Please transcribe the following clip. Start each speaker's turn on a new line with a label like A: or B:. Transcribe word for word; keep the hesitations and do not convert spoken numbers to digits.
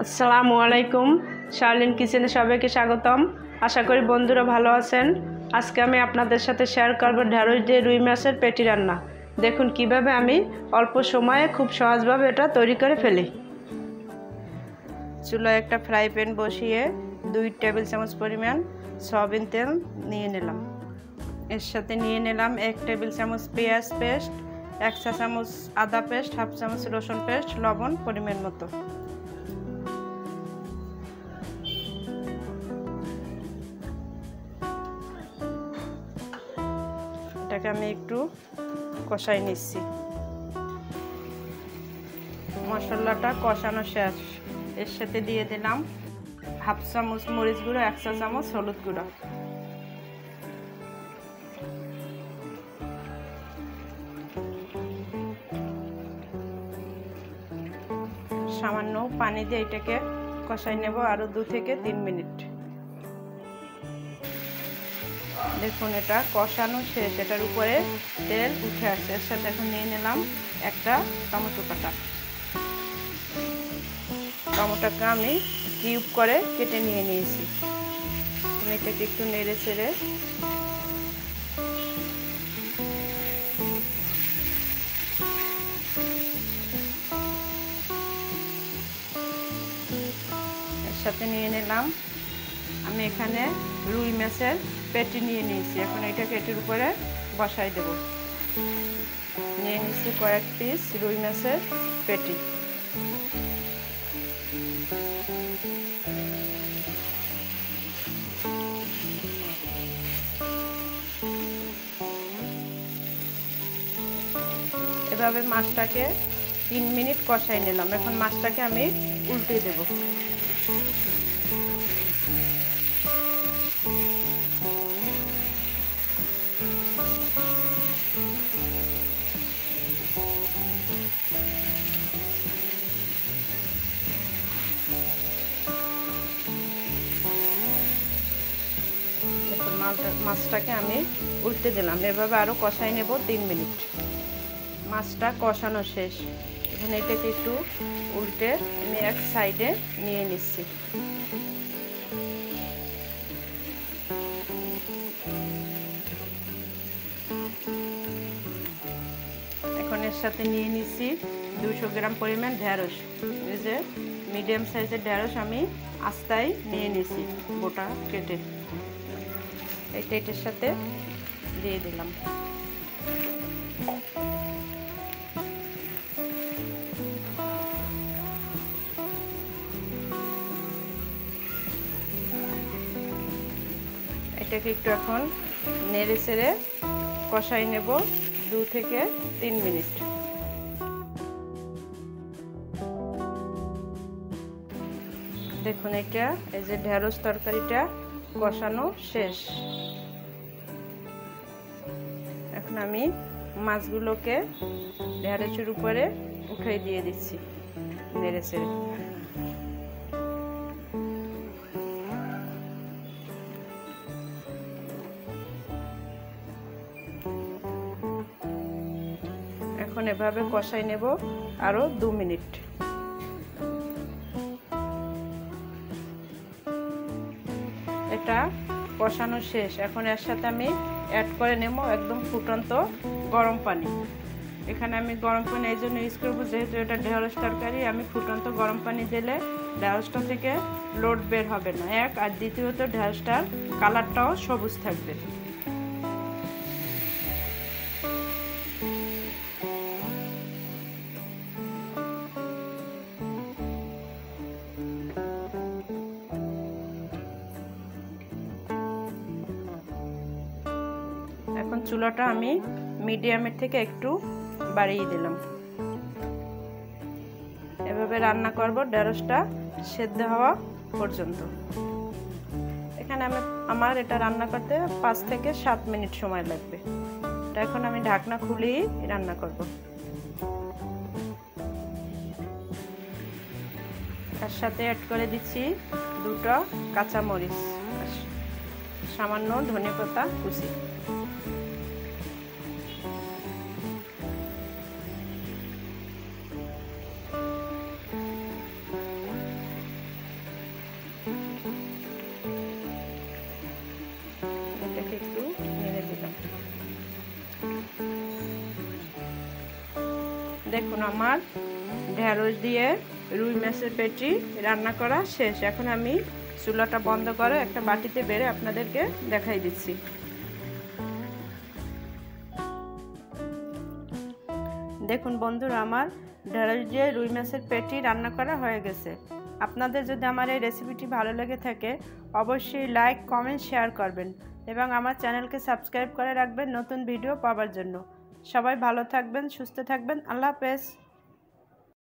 A: আসসালামু আলাইকুম শাওলিন কিচেনে সবাইকে স্বাগতম। আশা করি বন্ধুরা ভালো আছেন। আজকে আমি আপনাদের সাথে শেয়ার করব ঢেঁড়স দিয়ে রুই মাছের পেটি রান্না। দেখুন কিভাবে আমি অল্প সময়ে খুব সহজভাবে এটা তৈরি করে ফেলি। চুলায় একটা ফ্রাই প্যান বসিয়ে দুই টেবিল চামচ পরিমাণ সয়াবিন তেল নিয়ে নিলাম। এর সাথে নিয়ে নিলাম এক টেবিল চামচ পেঁয়াজ পেস্ট, এক চা চামচ আদা পেস্ট, হাফ চামচ রসুন পেস্ট, লবণ পরিমাণ মতো। এটাকে আমি একটু কষাই নিচ্ছি। মশলাটা কষানো শেষ। এর সাথে দিয়ে দিলাম হাফ চামচ মরিচ গুঁড়ো, এক চা চামচ হলুদ গুঁড়ো, সামান্য পানি দিয়ে এটাকে কষাই নেব আরো দু থেকে তিন মিনিট। দেখুন এটা কষানো শেষ, এটার উপরে তেল উঠে আসছে। এর সাথে এখন নিয়ে নিলাম একটা টমেটো কাটা। টমেটোকে আমি কিউব করে কেটে নিয়ে নিয়েছি। আমি এটাকে একটু নেড়ে চেড়ে এর সাথে নিয়ে নিলাম আমি এখানে রুই মাছের পেটি নিয়ে নিয়েছি। এখন এটাকে এটির উপরে বসাই দেব। নিয়ে নিচ্ছি কয়েক পিস রুই মাছের পেটি। এভাবে মাছটাকে তিন মিনিট কষাই নিলাম। এখন মাছটাকে আমি উল্টে দেব। মাছটাকে আমি উল্টে দিলাম। এভাবে আরো কষাই নেব তিন মিনিট। মাছটা কষানো শেষ। এখন এটাকে একটু উল্টে আমি এক সাইডে নিয়ে নিচ্ছি। এখন এর সাথে নিয়ে নিচ্ছি দুশো গ্রাম পরিমাণ ঢেঁড়স। এই যে মিডিয়াম সাইজের ঢেঁড়স আমি আস্তাই নিয়ে নিচ্ছি, গোটা কেটে। এটা এটার সাথে দিয়ে দিলাম। এটাকে একটু এখন নেড়ে চেড়ে কষাই নেব দু থেকে তিন মিনিট। দেখুন এটা এই যে ঢেঁড়স তরকারিটা কষানো শেষ। এখন আমি মাছগুলোকে ঢেঁড়সের উপরে উঠিয়ে দিয়ে দিচ্ছি নেড়ে চেড়ে। এখন এভাবে কষাই নেব আরো দু মিনিট। এটা কষানো শেষ। এখন এর সাথে আমি অ্যাড করে নেব একদম ফুটন্ত গরম পানি। এখানে আমি গরম পানি এই জন্য ইউজ করবো, যেহেতু এটা ঢেঁড়স তরকারি। আমি ফুটন্ত গরম পানি দিলে ঢেঁড়সটা থেকে লোড বের হবে না, এক। আর দ্বিতীয়ত ঢেঁড়সটার কালারটাও সবুজ থাকবে। এখন চুলাটা আমি মিডিয়ামের থেকে একটু বাড়িয়ে দিলাম। এভাবে রান্না করব ঢেঁড়সটা সেদ্ধ হওয়া পর্যন্ত। এখানে আমি আমার এটা রান্না করতে পাঁচ থেকে সাত মিনিট সময় লাগবে। এটা এখন আমি ঢাকনা খুলেই রান্না করব। তার সাথে অ্যাড করে দিচ্ছি দুটো কাঁচা মরিচ, সামান্য ধনেপাতা কুচি। দেখুন আমার ঢেঁড়স দিয়ে রুই মাছের পেটি রান্না করা শেষ। এখন আমি চুলাটা বন্ধ করে একটা বাটিতে বেড়ে আপনাদেরকে দেখাই দিচ্ছি। দেখুন বন্ধুরা, আমার ঢেঁড়স দিয়ে রুই মাছের পেটি রান্না করা হয়ে গেছে। আপনাদের যদি আমার এই রেসিপিটি ভালো লেগে থাকে অবশ্যই লাইক, কমেন্ট, শেয়ার করবেন এবং আমার চ্যানেলকে সাবস্ক্রাইব করে রাখবেন নতুন ভিডিও পাওয়ার জন্য। সবাই ভালো থাকবেন, সুস্থ থাকবেন। আল্লাহ হাফেজ।